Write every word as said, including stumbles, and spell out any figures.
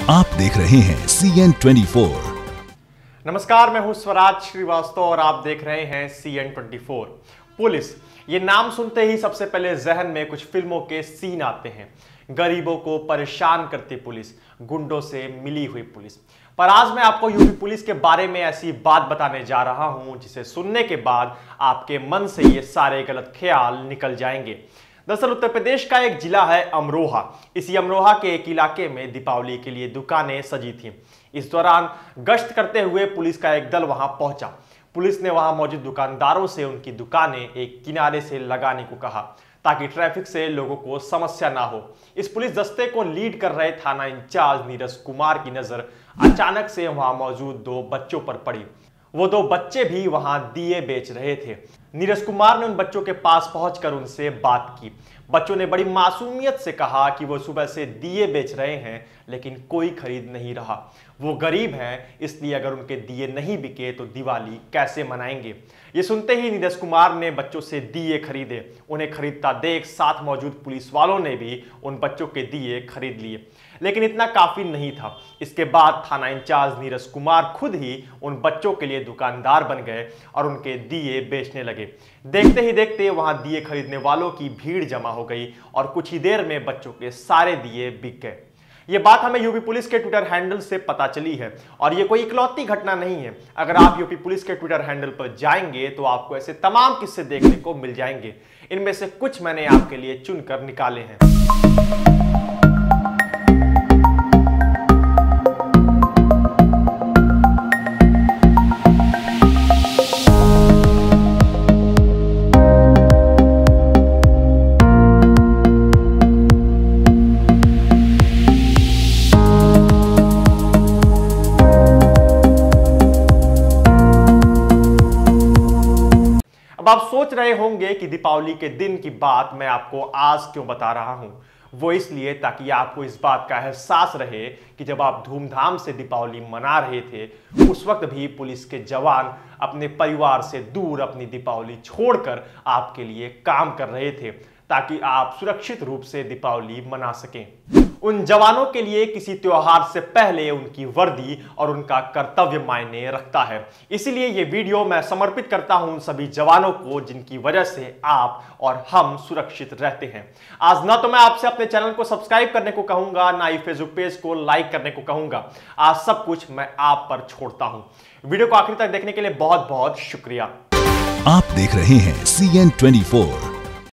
आप देख रहे हैं सी एन ट्वेंटी फोर। नमस्कार, मैं हूं स्वराज श्रीवास्तव और आप देख रहे हैं C N twenty four. Police, ये नाम सुनते ही सबसे पहले जहन में कुछ फिल्मों के सीन आते हैं। गरीबों को परेशान करती पुलिस, गुंडों से मिली हुई पुलिस। पर आज मैं आपको यूपी पुलिस के बारे में ऐसी बात बताने जा रहा हूं जिसे सुनने के बाद आपके मन से ये सारे गलत ख्याल निकल जाएंगे। दरअसल उत्तर प्रदेश का एक जिला है अमरोहा। इसी अमरोहा के एक इलाके में दीपावली के लिए दुकानें सजी थीं। इस दौरान गश्त करते हुए पुलिस का एक दल वहां पहुंचा। पुलिस ने वहां मौजूद दुकानदारों से उनकी दुकानें एक किनारे से लगाने को कहा ताकि ट्रैफिक से लोगों को समस्या ना हो। इस पुलिस दस्ते को लीड कर रहे थाना इंचार्ज नीरज कुमार की नजर अचानक से वहां मौजूद दो बच्चों पर पड़ी। वो दो बच्चे भी वहां दिए बेच रहे थे। नीरज कुमार ने उन बच्चों के पास पहुंचकर उनसे बात की। बच्चों ने बड़ी मासूमियत से कहा कि वो सुबह से दिए बेच रहे हैं लेकिन कोई खरीद नहीं रहा। वो गरीब हैं, इसलिए अगर उनके दिए नहीं बिके तो दिवाली कैसे मनाएंगे। ये सुनते ही नीरज कुमार ने बच्चों से दिए खरीदे। उन्हें खरीदता देख साथ मौजूद पुलिस वालों ने भी उन बच्चों के दिए खरीद लिए, लेकिन इतना काफी नहीं था। इसके बाद थाना इंचार्ज नीरज कुमार खुद ही उन बच्चों के लिए दुकानदार बन गए और उनके दिए बेचने लगे। देखते ही देखते वहां दिए खरीदने वालों की भीड़ जमा हो गई और कुछ ही देर में बच्चों के सारे दिए बिक गए। ये बात हमें यूपी पुलिस के ट्विटर हैंडल से पता चली है और ये कोई इकलौती घटना नहीं है। अगर आप यूपी पुलिस के ट्विटर हैंडल पर जाएंगे तो आपको ऐसे तमाम किस्से देखने को मिल जाएंगे। इनमें से कुछ मैंने आपके लिए चुनकर निकाले हैं। अब आप सोच रहे होंगे कि दीपावली के दिन की बात मैं आपको आज क्यों बता रहा हूं। वो इसलिए ताकि आपको इस बात का एहसास रहे कि जब आप धूमधाम से दीपावली मना रहे थे उस वक्त भी पुलिस के जवान अपने परिवार से दूर अपनी दीपावली छोड़कर आपके लिए काम कर रहे थे ताकि आप सुरक्षित रूप से दीपावली मना सकें। उन जवानों के लिए किसी त्योहार से पहले उनकी वर्दी और उनका कर्तव्य मायने रखता है। इसीलिए ये वीडियो मैं समर्पित करता हूं उन सभी जवानों को जिनकी वजह से आप और हम सुरक्षित रहते हैं। आज ना तो मैं आपसे अपने चैनल को सब्सक्राइब करने को कहूंगा, ना ही फेसबुक पेज को लाइक करने को कहूंगा। आज सब कुछ मैं आप पर छोड़ता हूं। वीडियो को आखिर तक देखने के लिए बहुत बहुत शुक्रिया। आप देख रहे हैं सी एन ट्वेंटी फोर।